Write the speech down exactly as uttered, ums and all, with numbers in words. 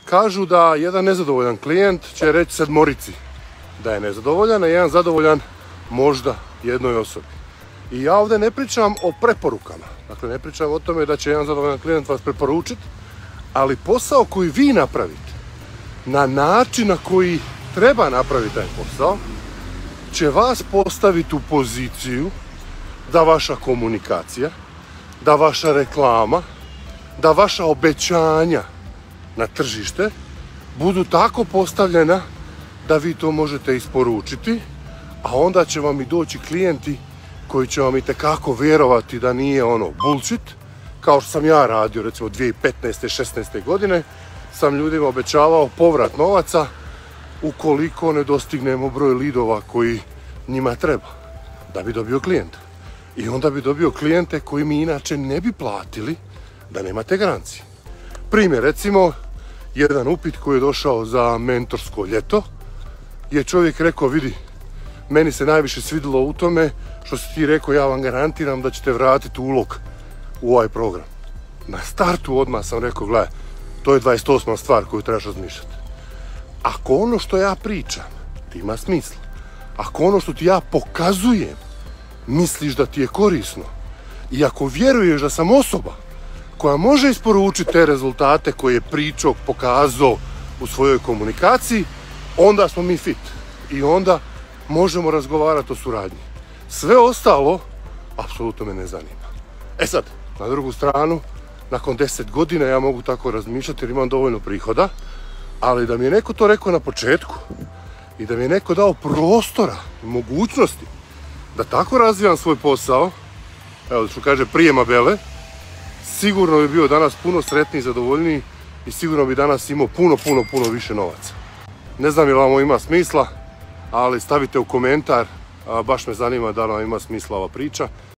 kažu da jedan nezadovoljan klijent će reći sedmorici da je nezadovoljan, a jedan zadovoljan možda jednoj osobi. I ja ovdje ne pričam o preporukama, dakle ne pričam o tome da će jedan zadovoljan klijent vas preporučiti, ali posao koji vi napravite na način na koji treba napraviti taj posao će vas postaviti u poziciju da vaša komunikacija, da vaša reklama, da vaša obećanja na tržište budu tako postavljena da vi to možete isporučiti, a onda će vam i doći klijenti koji će vam itekako vjerovati da nije ono bullshit, kao što sam ja radio recimo dvije tisuće petnaeste. šesnaeste. godine, sam ljudima obećavao povrat novaca ukoliko ne dostignemo broj lidova koji njima treba da bi dobio klijenta. I onda bi dobio klijente koji mi inače ne bi platili da nemate garancije. Primjer, recimo, jedan upit koji je došao za mentorsko ljeto je čovjek rekao, vidi, meni se najviše svidjelo u tome što si ti rekao, ja vam garantiram da ćete vratiti ulog u ovaj program. Na startu odmah sam rekao, gledaj, to je dvadeset osma stvar koju trebaš razmišljati. Ako ono što ja pričam ti ima smisla, ako ono što ti ja pokazujem misliš da ti je korisno i ako vjeruješ da sam osoba koja može isporučiti te rezultate koje je pričao, pokazao u svojoj komunikaciji, onda smo mi fit i onda možemo razgovarati o suradnji. Sve ostalo apsolutno me ne zanima. E sad, na drugu stranu, nakon deset godina ja mogu tako razmišljati jer imam dovoljno prihoda, ali da mi je neko to rekao na početku i da mi je neko dao prostora i mogućnosti da tako razvijam svoj posao, evo što kaže prije Mabele, sigurno bi bio danas puno sretniji, zadovoljniji i sigurno bi danas imao puno, puno, puno više novaca. Ne znam je li vam ovo ima smisla, ali stavite u komentar, baš me zanima da li vam ima smisla ova priča.